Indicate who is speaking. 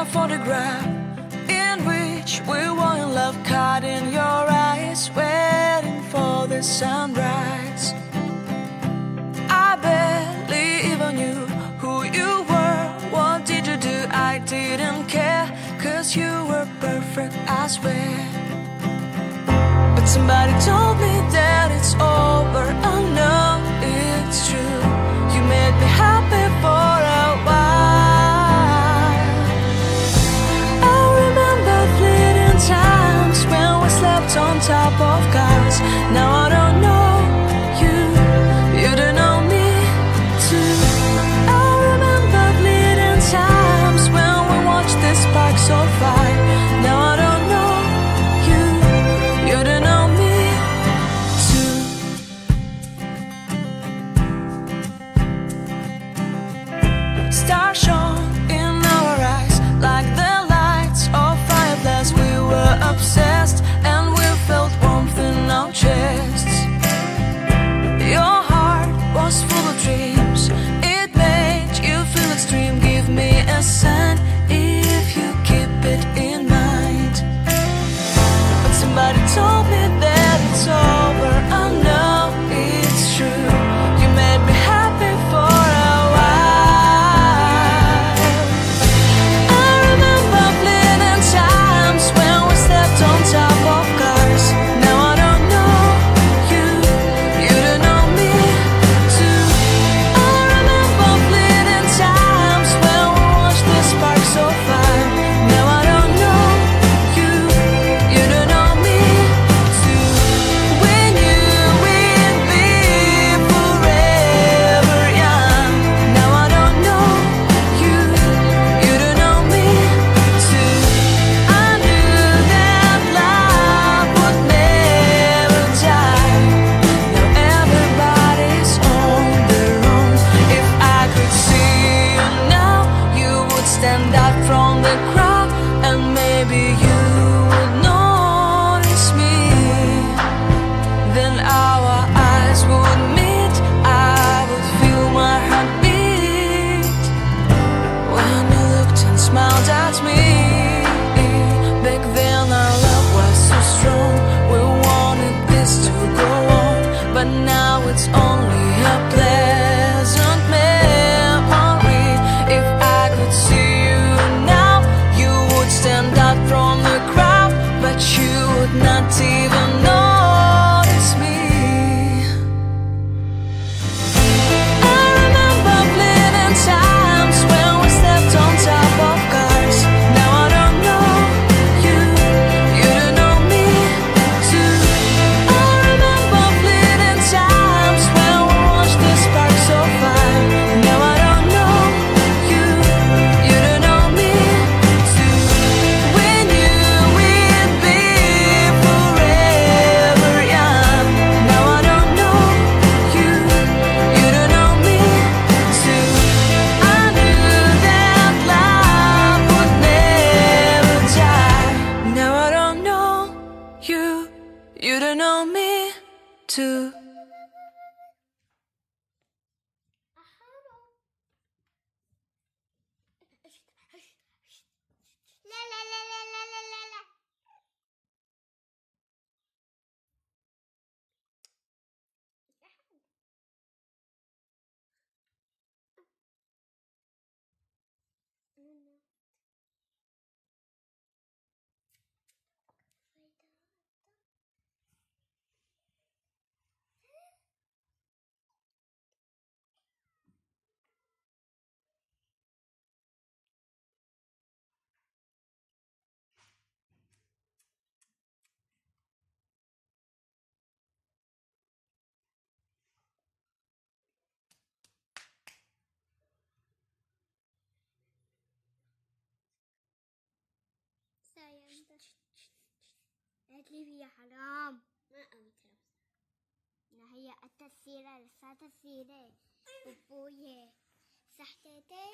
Speaker 1: a photograph in which we were in love, caught in your eyes, waiting for the sunrise. I barely even knew who you were. What did you do? I didn't care, 'cause you were perfect, I swear. But somebody told me that it's over. I know it's true. You made me happy for a while. I remember fleeting times when we slept on top of cars. Now I don't know you, you don't know me too. I remember fleeting times when we watched the sparks so fire. Now I don't know you, you don't know me too. Stars shone in our eyes like the lights of fireplace. We were obsessed and we felt warmth in our chests. Your heart was full of dreams, it made you feel extreme. Give me a sign if you keep it in mind. But somebody told me that it's over. I know it's true. You made me happy for a while. I remember fleeting times when we slept on top of cars. Now I don't know you, you don't know me too. I remember fleeting times when we watched the sparks so fire. Now I don't know you, you don't know me too. We knew we'd be forever young. Now I don't know you, you don't know me too. I knew that love would never die. Now everybody's on their own. If I could see you now, you would stand out from the crowd, and maybe you would notice me. Then our eyes would meet, I would feel my heart beat when you looked and smiled at me. Back then our love was so strong, we wanted this to go on. But now it's only a pleasant memory. If I could see you now, you would stand out from the crowd, but you would not even notice me. I remember fleeting times when we slept on top of cars. Now I don't know you, you don't know me too. I remember fleeting times when we watched the sparks so fire. Now I don't know you, you don't know me too. We knew we'd be forever young. Now I don't know you, you don't know me too. I knew that love would never die. Now I don't know you, you don't know me too.
Speaker 2: لا لا لا لا لا لا لا لا. Sayang dah. Adli ya haram. ما قوي ترى. هي التسيرة لسه تسيرة. بوبوية. صحتين.